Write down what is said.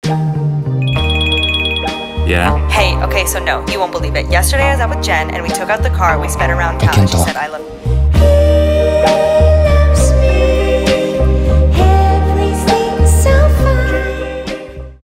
Yeah? Hey, okay, so no, you won't believe it. Yesterday I was out with Jen and we took out the car, we sped around town and she said I love